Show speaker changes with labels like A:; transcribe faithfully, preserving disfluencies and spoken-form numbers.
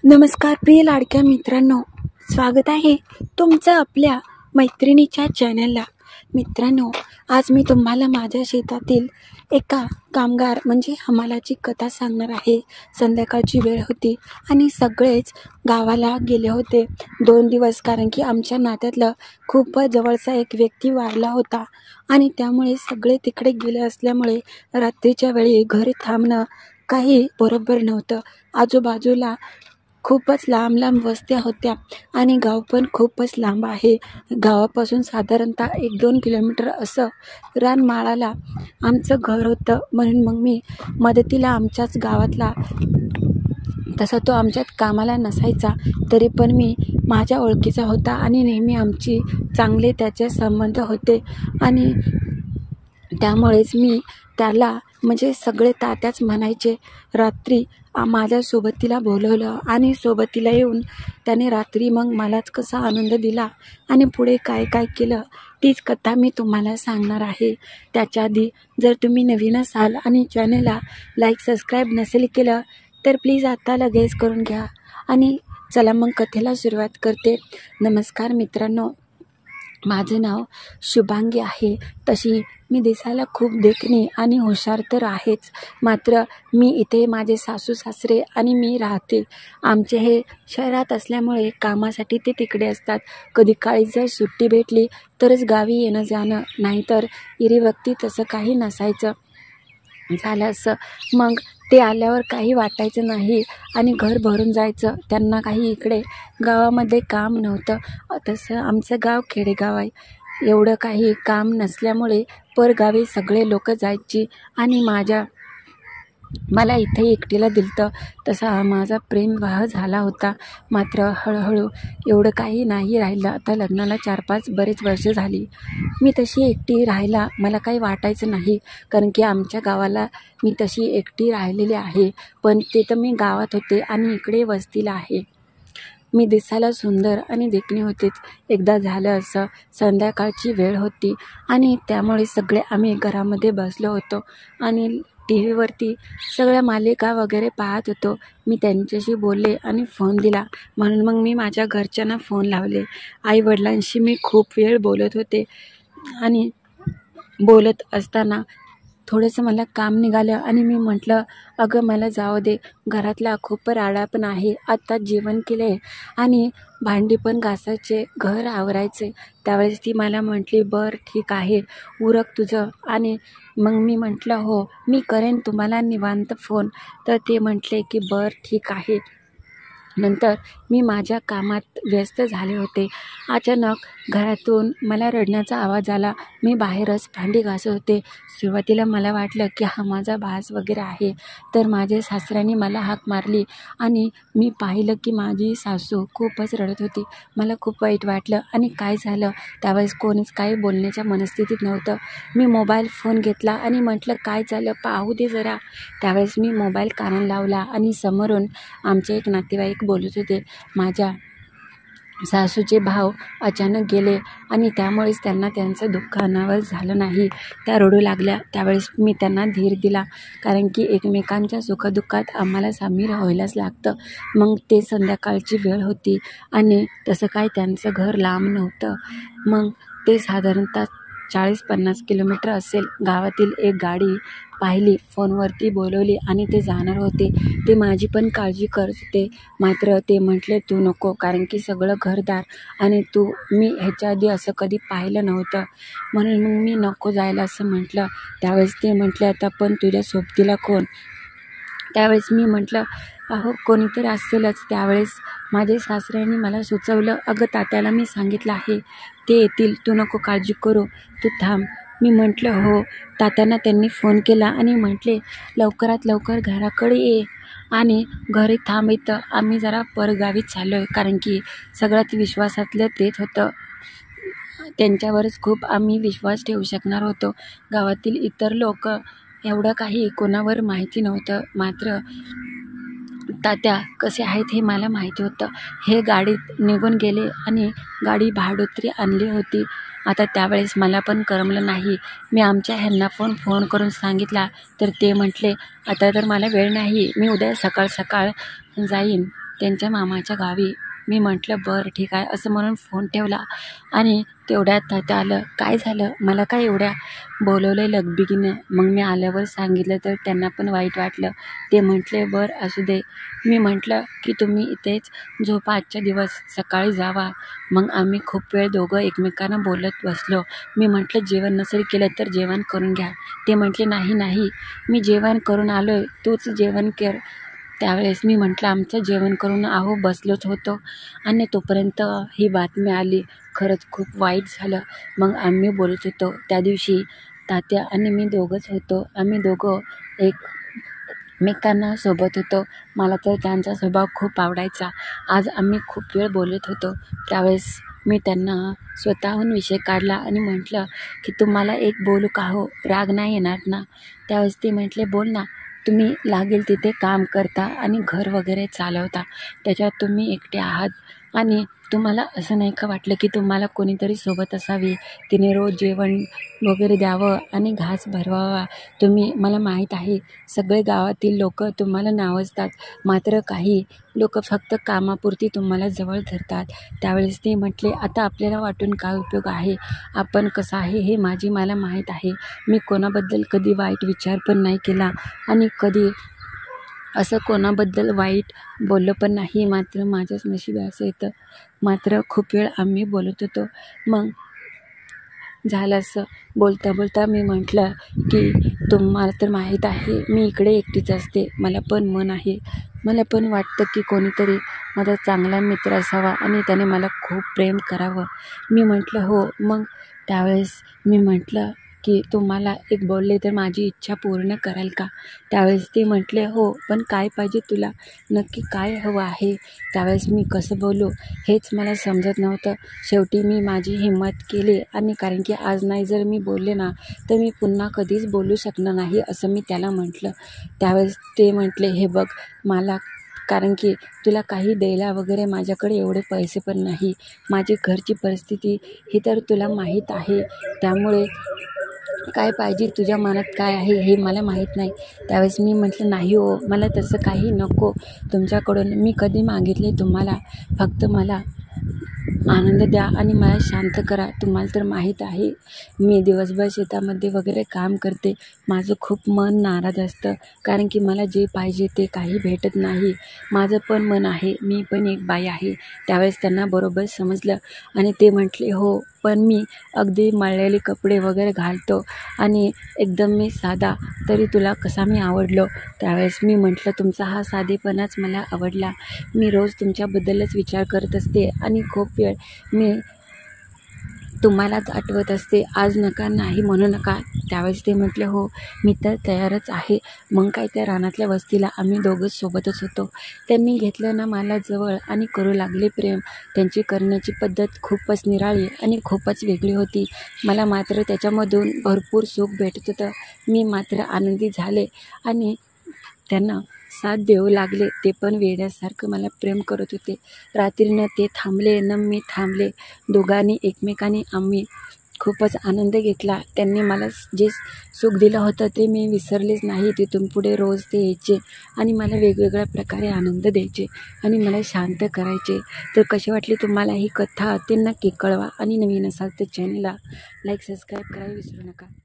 A: नमस्कार प्रिय लाडक्या मित्रांनो, स्वागत आहे तुमचं आपल्या मैत्रिणीच्या चॅनलला. मित्रांनो, आज मी तुम्हाला माझ्या शेतातील एका कामगार म्हणजे हमालाची कथा सांगणार आहे. संध्याकाळची वेळ होती आणि सगळेच गावाला गेले होते दोन दिवस, कारण की आमच्या नात्यातलं खूपच जवळचा एक व्यक्ती वारला होता आणि त्यामुळे सगळे तिकडे गेले असल्यामुळे रात्रीच्या वेळी घरी थांबणं काही बरोबर नव्हतं. आजूबाजूला खूपच लांब लांब वस्त्या होत्या आणि गाव पण खूपच लांब आहे. गावापासून साधारणतः एक दोन किलोमीटर असं रानमाळाला आमचं घर होतं. म्हणून मग मी मदतीला आमच्याच गावातला, तसा तो आमच्यात कामाला नसायचा तरी पण मी माझ्या ओळखीचा होता आणि नेहमी आमची चांगले त्याचे संबंध होते आणि त्यामुळेच मी त्याला म्हणजे सगळे तात्याच म्हणायचे. रात्री आ- माझ्या सोबतीला बोलवलं आणि सोबतीला येऊन त्याने रात्री मग मलाच कसा आनंद दिला आणि पुढे काय काय केलं तीच कथा मी तुम्हाला सांगणार आहे. त्याच्या आधी जर तुम्ही नवीन असाल आणि चॅनलला लाईक सबस्क्राईब नसेल केलं तर प्लीज आता लगेच करून घ्या. आणि चला मग कथेला सुरुवात करते. नमस्कार मित्रांनो, माझं नाव शुभांगी आहे. तशी मी दिसायला खूप देखणी आणि हुशार तर आहेच, मात्र मी इथे माझे सासू सासरे आणि मी राहते. आमचे हे शहरात असल्यामुळे कामासाठी ते तिकडे असतात. कधी काळी जर सुट्टी भेटली तरच गावी येणं जाणं, नाहीतर इरीवक्ती तसं काही नसायचं. झालं असं मग ते आल्यावर काही वाटायचं नाही आणि घर भरून जायचं. त्यांना काही इकडे गावामध्ये काम नव्हतं. तसं आमचं गाव खेडेगाव आहे. एवढं काही काम नसल्यामुळे परगावी सगळे लोक जायची आणि माझ्या मला इथे एकटीला दिलतं. तसा माझा प्रेमविवाह झाला होता, मात्र हळूहळू एवढं काही नाही राहिलं. आता लग्नाला चार पाच बरेच वर्ष झाली. मी तशी एकटी राहायला मला काही वाटायचं नाही, कारण की आमच्या गावाला मी तशी एकटी राहिलेली आहे. पण ते तर मी गावात होते आणि इकडे वस्तीला आहे. मी दिसायला सुंदर आणि देखणी होतेच. एकदा झालं असं, संध्याकाळची वेळ होती आणि त्यामुळे सगळे आम्ही घरामध्ये बसलो होतो आणि टी व्हीवरती सगळ्या मालिका वगैरे पाहत होतो. मी त्यांच्याशी बोलले आणि फोन दिला. म्हणून मग मी माझ्या घरच्यांना फोन लावले. आईवडिलांशी मी खूप वेळ बोलत होते आणि बोलत असताना थोडंसं मला काम निघालं आणि मी म्हटलं, अगं मला जाऊ दे, घरातला खूप राडा पण आहे. आत्ताच जेवण केले आणि भांडी पण घासायचे, घर आवरायचे. त्यावेळेस ती मला म्हटली, बरं ठीक आहे, उरक तुझं. आणि मग मी म्हटलं, हो मी करेन तुम्हाला निवांत फोन. तर ते म्हटले की बरं ठीक आहे. नंतर मी माझ्या कामात व्यस्त झाले होते. अचानक घरातून मला रडण्याचा आवाज आला. मी बाहेरच भांडी घासत होते. सुरुवातीला मला वाटलं की हा माझा भास वगैरे आहे, तर माझ्या सासऱ्याने मला हाक मारली आणि मी पाहिलं की माझी सासू खूपच रडत होती. मला खूप वाईट वाटलं आणि काय झालं त्यावेळेस कोणीच काही बोलण्याच्या मनस्थितीत नव्हतं. मी मोबाईल फोन घेतला आणि म्हटलं, काय झालं पाहू दे जरा. त्यावेळेस मी मोबाईल कानाला लावला आणि समोरून आमचे एक नातेवाईक बोलत होते. माझ्या सासूचे भाव अचानक गेले आणि त्यामुळेच त्यांना त्यांचं दुःख अनावर झालं नाही. त्या रडू लागल्या. त्यावेळेस मी त्यांना धीर दिला, कारण की एकमेकांच्या सुखदुःखात आम्हाला सामील व्हायलाच लागतं. मग ते संध्याकाळची वेळ होती आणि तसं काय त्यांचं घर लांब नव्हतं. मग ते साधारणतः चाळीस पन्नास किलोमीटर असेल. गावातील एक गाडी पाहिली, फोनवरती बोलवली आणि ते जाणार होते. ते माझी पण काळजी करत होते, मात्र ते म्हटले तू नको, कारण की सगळं घरदार आणि तू मी ह्याच्या आधी असं कधी पाहिलं नव्हतं. म्हणून मग मी नको जायला असं म्हटलं. त्यावेळेस ते म्हटले, आता पण तुझ्या सोबतीला कोण? त्यावेळेस मी म्हटलं, अहो कोणीतरी असेलच. त्यावेळेस माझे सासऱ्यांनी मला सुचवलं, अगं तात्याला मी सांगितलं आहे, ते येतील, तू नको काळजी करू, तू थांब. मी म्हटलं हो. तात्यांना त्यांनी फोन केला आणि म्हटले, लवकरात लवकर घराकडे ये आणि घरी थांब, इथं आम्ही जरा परगावीत चाललो आहे. कारण की सगळ्यात विश्वासातलं तेच होतं. त्यांच्यावरच खूप आम्ही विश्वास ठेवू शकणार होतो. गावातील इतर लोक एवढं काही कोणावर माहिती नव्हतं, मात्र तात्या कसे आहेत हे मला माहिती होतं. हे गाडीत निघून गेले आणि गाडी भाडोत्री आणली होती. आता त्यावेळेस मला पण करमलं नाही. मी आमच्या ह्यांना पण फोन करून सांगितला, तर ते म्हटले, आता तर मला वेळ नाही, मी उद्या सकाळ सकाळ जाईन. त्यांच्या मामाच्या गावी. मी म्हटलं बरं ठीक आहे असं म्हणून फोन ठेवला आणि तेवढ्यात तात्या आलं. काय झालं, मला काय एवढ्या बोलवलं लगबगीनं? मग मी आल्यावर सांगितलं तर त्यांना पण वाईट वाटलं. ते म्हटले बरं असू दे. मी म्हटलं की तुम्ही इथेच झोपा आजचा दिवस, सकाळी जावा. मग आम्ही खूप वेळ दोघं एकमेकांना बोलत बसलो. मी म्हटलं जेवण नसेल केलं तर जेवण करून घ्या. ते म्हटले नाही नाही मी जेवण करून आलो आहे, तूच जेवण कर. त्यावेळेस मी म्हटलं आमचं जेवण करून आहो बसलोच होतो आणि तोपर्यंत ही बातमी आली. खरंच खूप वाईट झालं. मग आम्ही बोलत होतो. त्या दिवशी तात्या आणि मी दोघंच होतो. आम्ही दोघं एकमेकांना सोबत होतो. मला तर त्यांचा स्वभाव खूप आवडायचा. आज आम्ही खूप वेळ बोलत होतो. त्यावेळेस मी त्यांना स्वतःहून विषय काढला आणि म्हटलं की तुम्हाला एक बोलू का हो, राग नाही येणार ना? त्यावेळेस ते म्हटले बोल ना. तुम्ही लागेल तिथे काम करता आणि घर वगैरे चालवता, त्याच्यात तुम्ही एकटे आहात आणि तुम्हाला असं नाही का वाटलं की तुम्हाला कोणीतरी सोबत असावी, तिने रोज जेवण वगैरे द्यावं आणि घास भरवावा? तुम्ही, मला माहीत आहे सगळे गावातील लोक तुम्हाला नावजतात, मात्र काही लोक फक्त कामापुरती तुम्हाला जवळ धरतात. त्यावेळेस ते म्हटले आता आपल्याला वाटून काय उपयोग आहे, आपण कसं आहे हे माझी मला माहीत आहे. मी कोणाबद्दल कधी वाईट विचार पण नाही केला आणि कधी असं कोणाबद्दल वाईट बोललं पण नाही. मात्र माझ्याच नशिबी असं येतं. मात्र खूप वेळ आम्ही बोलत होतो. मग झालं असं बोलता बोलता मी म्हटलं की तुम्हाला तर माहीत आहे मी इकडे एकटीच असते, मला पण मन आहे, मला पण वाटतं की कोणीतरी माझा चांगला मित्र असावा आणि त्याने मला खूप प्रेम करावं. मी म्हटलं हो. मग त्यावेळेस मी म्हटलं की तुम्हाला एक बोलले तर माझी इच्छा पूर्ण कराल का? त्यावेळेस ते म्हटले हो, पण काय पाहिजे तुला, नक्की काय हवं आहे? त्यावेळेस मी कसं बोलू हेच मला समजत नव्हतं. शेवटी मी माझी हिंमत केली आणि कारण की आज नाही जर मी बोलले ना तर मी पुन्हा कधीच बोलू शकणार नाही असं मी त्याला म्हटलं. त्यावेळेस ते म्हटले हे बघ मला, कारण की तुला काही द्यायला वगैरे माझ्याकडे एवढे पैसे पण नाही, माझी घरची परिस्थिती ही तर तुला माहीत आहे, त्यामुळे काय पाहिजे तुझ्या मनात काय आहे हे मला माहीत नाही. त्यावेळेस मी म्हटलं नाही हो, मला तसं काही नको तुमच्याकडून. मी कधी मागितले तुम्हाला, फक्त मला आनंद द्या आणि मला शांत करा. तुम्हाला तर माहीत आहे मी दिवसभर शेतामध्ये वगैरे काम करते, माझं खूप मन नाराज असतं कारण की मला जे पाहिजे ते काही भेटत नाही. माझं पण मन आहे, मी पण एक बाई आहे. त्यावेळेस त्यांना बरोबर समजलं आणि ते म्हटले हो, पण मी अगदी मळलेले कपडे वगैरे घालतो आणि एकदम मी साधा, तरी तुला कसा मी आवडलो? त्यावेळेस मी म्हटलं तुमचा हा साधेपणाच मला आवडला. मी रोज तुमच्याबद्दलच विचार करत असते आणि खूप वेळ मी तुम्हालाच आठवत असते. आज नका नाही म्हणू नका. त्यावेळेस ते म्हटले हो मी तर तयारच आहे. मग काय त्या रानातल्या वस्तीला आम्ही दोघंच सोबतच होतो. त्यांनी घेतलं ना मला जवळ आणि करू लागले प्रेम. त्यांची करण्याची पद्धत खूपच निराळी आणि खूपच वेगळी होती. मला मात्र त्याच्यामधून भरपूर सुख भेटत होतं. मी मात्र आनंदी झाले आणि त्यांना साथ देऊ लागले. ते पण वेड्यासारखं मला प्रेम करत होते. रात्रीनं ते थांबले न मी थांबले. दोघांनी एकमेकांनी आम्ही खूपच आनंद घेतला. त्यांनी मला जे सुख दिलं होतं ते मी विसरलेच नाही. तिथून पुढे रोज ते यायचे आणि मला वेगवेगळ्या प्रकारे आनंद द्यायचे आणि मला शांत करायचे. तर कशी वाटली तुम्हाला ही कथा ते नक्की कळवा आणि नवीन असाल तर चॅनलला लाईक सबस्क्राईब करायला विसरू नका.